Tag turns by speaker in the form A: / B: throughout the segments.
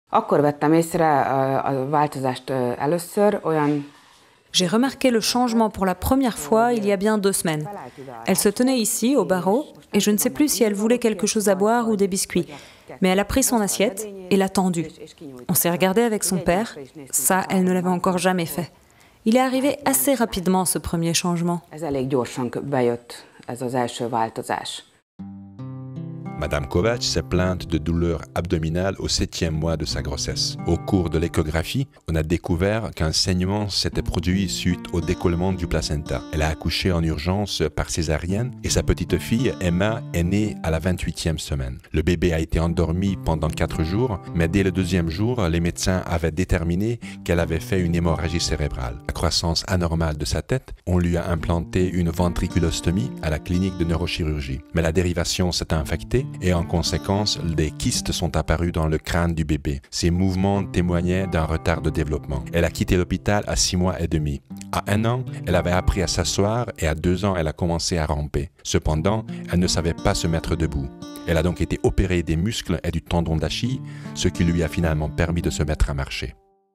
A: Akkor vettem észre a változást először olyan.
B: J'ai remarqué le changement pour la première fois il y a bien 2 semaines. Elle se tenait ici, au barreau, et je ne sais plus si elle voulait quelque chose à boire ou des biscuits. Mais elle a pris son assiette et l'a tendue. On s'est regardé avec son père. Ça, elle ne l'avait encore jamais fait. Il est arrivé assez rapidement, ce premier changement.
A: Ez elég gyorsan bejött, ez az első változás.
C: Madame Kovacs s'est plainte de douleurs abdominales au 7e mois de sa grossesse. Au cours de l'échographie, on a découvert qu'un saignement s'était produit suite au décollement du placenta. Elle a accouché en urgence par césarienne et sa petite fille, Emma, est née à la 28e semaine. Le bébé a été endormi pendant 4 jours, mais dès le 2e jour, les médecins avaient déterminé qu'elle avait fait une hémorragie cérébrale. La croissance anormale de sa tête, on lui a implanté une ventriculostomie à la clinique de neurochirurgie. Mais la dérivation s'est infectée et en conséquence, des kystes sont apparus dans le crâne du bébé. Ces mouvements témoignaient d'un retard de développement. Elle a quitté l'hôpital à 6 mois et demi. À 1 an, elle avait appris à s'asseoir et à 2 ans, elle a commencé à ramper. Cependant, elle ne savait pas se mettre debout. Elle a donc été opérée des muscles et du tendon d'Achille, ce qui lui a finalement permis de se mettre à marcher.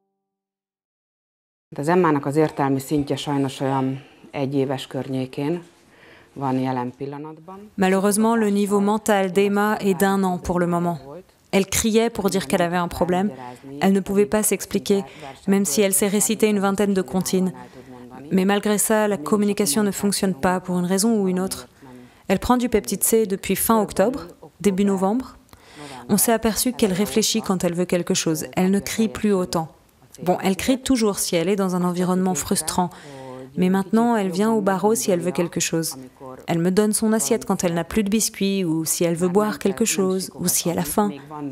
A: Az Emmának az értelmi szintje sajnos olyan 1 éves környékén.
B: Malheureusement, le niveau mental d'Emma est d'1 an pour le moment. Elle criait pour dire qu'elle avait un problème. Elle ne pouvait pas s'expliquer, même si elle sait réciter une vingtaine de comptines. Mais malgré ça, la communication ne fonctionne pas pour une raison ou une autre. Elle prend du peptide C depuis fin octobre, début novembre. On s'est aperçu qu'elle réfléchit quand elle veut quelque chose. Elle ne crie plus autant. Bon, elle crie toujours si elle est dans un environnement frustrant. Mais maintenant, elle vient au barreau si elle veut quelque chose. Elle me donne son assiette quand elle n'a plus de biscuits, ou si elle veut boire quelque chose, ou si elle a faim.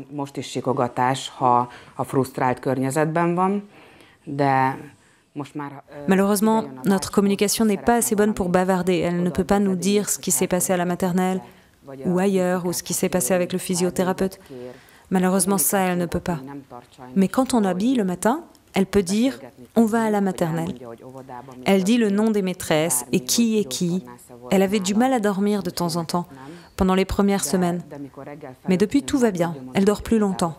B: Malheureusement, notre communication n'est pas assez bonne pour bavarder. Elle ne peut pas nous dire ce qui s'est passé à la maternelle, ou ailleurs, ou ce qui s'est passé avec le physiothérapeute. Malheureusement, ça, elle ne peut pas. Mais quand on habille le matin, elle peut dire « on va à la maternelle ». Elle dit le nom des maîtresses et qui est qui. Elle avait du mal à dormir de temps en temps, pendant les premières semaines. Mais depuis, tout va bien. Elle dort plus longtemps.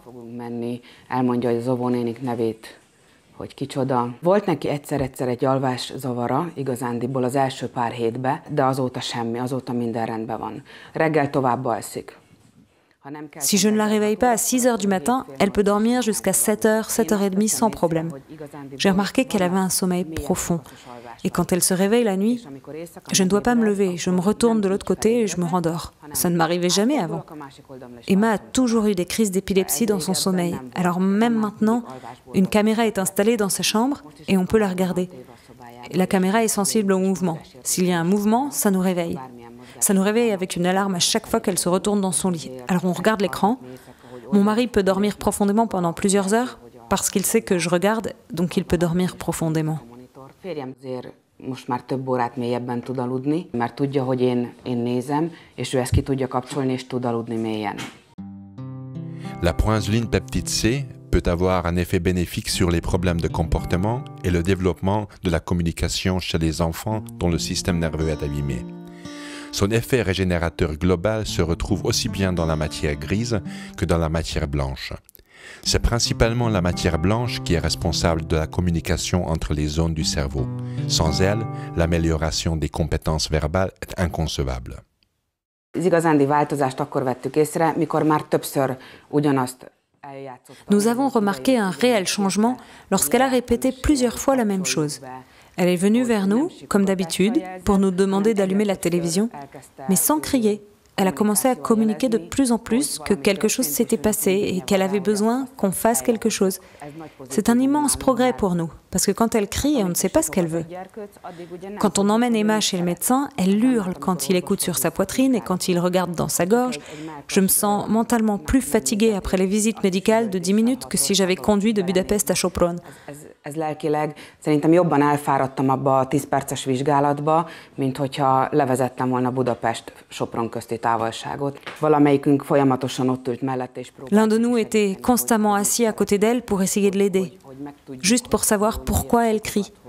A: Hogy kicsoda. Volt neki egyszer egy alvászavara, igazándiból az első pár hétben, de azóta semmi, azóta minden rendben van. Reggel tovább alszik.
B: Si je ne la réveille pas à 6 heures du matin, elle peut dormir jusqu'à 7 heures, 7h30 sans problème. J'ai remarqué qu'elle avait un sommeil profond. Et quand elle se réveille la nuit, je ne dois pas me lever, je me retourne de l'autre côté et je me rendors. Ça ne m'arrivait jamais avant. Emma a toujours eu des crises d'épilepsie dans son sommeil. Alors même maintenant, une caméra est installée dans sa chambre et on peut la regarder. La caméra est sensible au mouvement. S'il y a un mouvement, ça nous réveille. Ça nous réveille avec une alarme à chaque fois qu'elle se retourne dans son lit. Alors on regarde l'écran. Mon mari peut dormir profondément pendant plusieurs heures parce qu'il sait que je regarde, donc il peut dormir profondément.
A: Most már több órát mélyebben tud aludni, mert tudja, hogy én nézem, és ő ezt ki tudja kapcsolni, és tud aludni mélyen.
C: La proinsuline peptide C peut avoir un effet bénéfique sur les problèmes de comportement et le développement de la communication chez les enfants dont le système nerveux est abîmé. Son effet régénérateur global se retrouve aussi bien dans la matière grise que dans la matière blanche. C'est principalement la matière blanche qui est responsable de la communication entre les zones du cerveau. Sans elle, l'amélioration des compétences verbales est inconcevable.
A: Az igazándi változást akkor vettük észre, mikor már többször ugyanazt eljátszott.
B: Nous avons remarqué un réel changement lorsqu'elle a répété plusieurs fois la même chose. Elle est venue vers nous, comme d'habitude, pour nous demander d'allumer la télévision, mais sans crier. Elle a commencé à communiquer de plus en plus que quelque chose s'était passé et qu'elle avait besoin qu'on fasse quelque chose. C'est un immense progrès pour nous, parce que quand elle crie, on ne sait pas ce qu'elle veut. Quand on emmène Emma chez le médecin, elle hurle quand il écoute sur sa poitrine et quand il regarde dans sa gorge. Je me sens mentalement plus fatiguée après les visites médicales de 10 minutes que si j'avais conduit de Budapest à Sopron.
A: Ez lelkileg szerintem jobban elfáradtam abba a 10 perces vizsgálatba, mint hogyha levezettem volna Budapest-Sopron közti távolságot. Valamelyikünk folyamatosan ott ült mellette és próbált.
B: L'un de nous était constamment assis à côté d'elle pour essayer de l'aider, juste pour savoir pourquoi elle crie.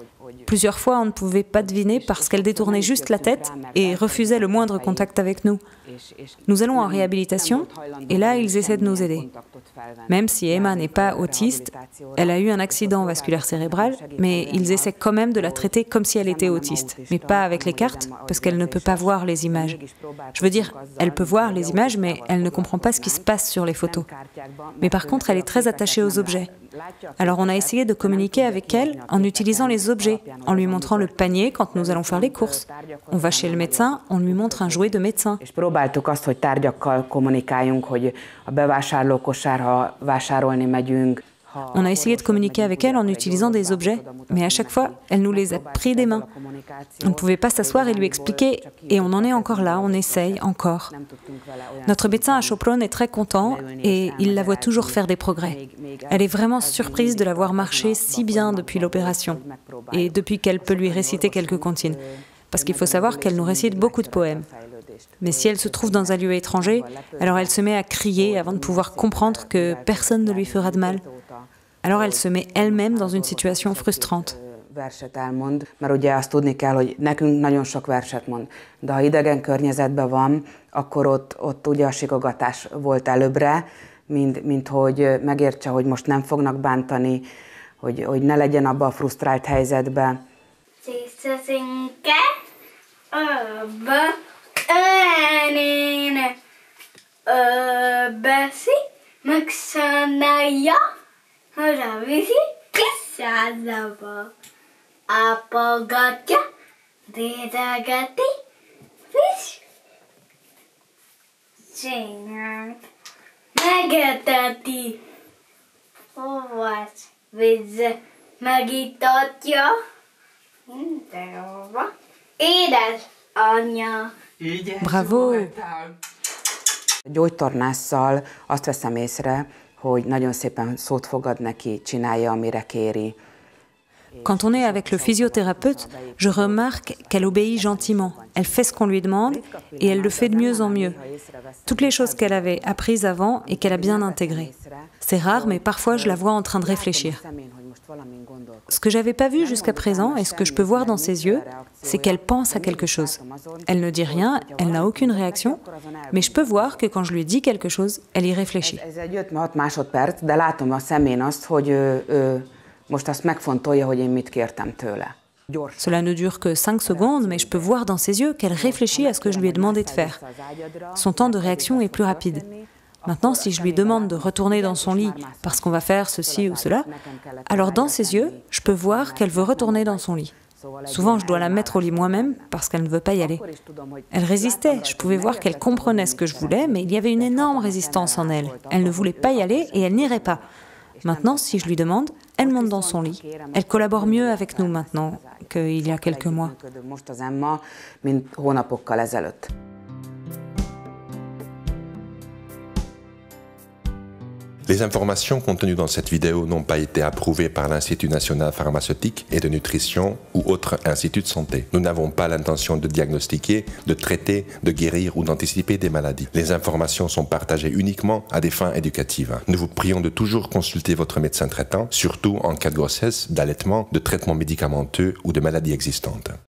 B: Plusieurs fois, on ne pouvait pas deviner parce qu'elle détournait juste la tête et refusait le moindre contact avec nous. Nous allons en réhabilitation et là, ils essaient de nous aider. Même si Emma n'est pas autiste, elle a eu un accident vasculaire cérébral, mais ils essaient quand même de la traiter comme si elle était autiste, mais pas avec les cartes parce qu'elle ne peut pas voir les images. Je veux dire, elle peut voir les images, mais elle ne comprend pas ce qui se passe sur les photos. Mais par contre, elle est très attachée aux objets. Alors on a essayé de communiquer avec elle en utilisant les objets, en lui montrant le panier quand nous allons faire les courses. On va chez le médecin, on lui montre un jouet de médecin.
A: És próbáltuk azt, hogy tárgyakkal kommunikáljunk, hogy a bevásárlókosárra vásárolni megyünk.
B: On a essayé de communiquer avec elle en utilisant des objets, mais à chaque fois, elle nous les a pris des mains. On ne pouvait pas s'asseoir et lui expliquer, et on en est encore là, on essaye encore. Notre médecin à Sopron est très content et il la voit toujours faire des progrès. Elle est vraiment surprise de la voir marcher si bien depuis l'opération et depuis qu'elle peut lui réciter quelques comptines. Parce qu'il faut savoir qu'elle nous récite beaucoup de poèmes. Mais si elle se trouve dans un lieu étranger, alors elle se met à crier avant de pouvoir comprendre que personne ne lui fera de mal. Alors elle se met elle-même dans une situation frustrante.
A: Verset elmond, mert ugye azt tudni kell, hogy nekünk nagyon sok verset mond. De ha idegen környezetben van, akkor ott ugye a sikogatás volt előbbre, mint hogy megértse, hogy most nem fognak bántani, hogy ne legyen abba a frusztrált helyzetbe.
D: Apogatja, dédegeti, friss, csinált, megeteti, olvas, vízze, megítatja, mindenhova, édes anyja.
B: Bravo!
A: Gyógytornásszal azt veszem észre, hogy nagyon szépen szót fogad neki, csinálja, amire kéri.
B: Quand on est avec le physiothérapeute, je remarque qu'elle obéit gentiment. Elle fait ce qu'on lui demande et elle le fait de mieux en mieux. Toutes les choses qu'elle avait apprises avant et qu'elle a bien intégrées. C'est rare, mais parfois je la vois en train de réfléchir. Ce que j'avais pas vu jusqu'à présent et ce que je peux voir dans ses yeux, c'est qu'elle pense à quelque chose. Elle ne dit rien, elle n'a aucune réaction, mais je peux voir que quand je lui dis quelque chose, elle y réfléchit. Cela ne dure que 5 secondes, mais je peux voir dans ses yeux qu'elle réfléchit à ce que je lui ai demandé de faire. Son temps de réaction est plus rapide. Maintenant, si je lui demande de retourner dans son lit parce qu'on va faire ceci ou cela, alors dans ses yeux, je peux voir qu'elle veut retourner dans son lit. Souvent, je dois la mettre au lit moi-même parce qu'elle ne veut pas y aller. Elle résistait, je pouvais voir qu'elle comprenait ce que je voulais, mais il y avait une énorme résistance en elle. Elle ne voulait pas y aller et elle n'irait pas. Maintenant, si je lui demande, elle monte dans son lit. Elle collabore mieux avec nous maintenant qu'il y a quelques mois.
C: Les informations contenues dans cette vidéo n'ont pas été approuvées par l'Institut national pharmaceutique et de nutrition ou autre institut de santé. Nous n'avons pas l'intention de diagnostiquer, de traiter, de guérir ou d'anticiper des maladies. Les informations sont partagées uniquement à des fins éducatives. Nous vous prions de toujours consulter votre médecin traitant, surtout en cas de grossesse, d'allaitement, de traitement médicamenteux ou de maladies existantes.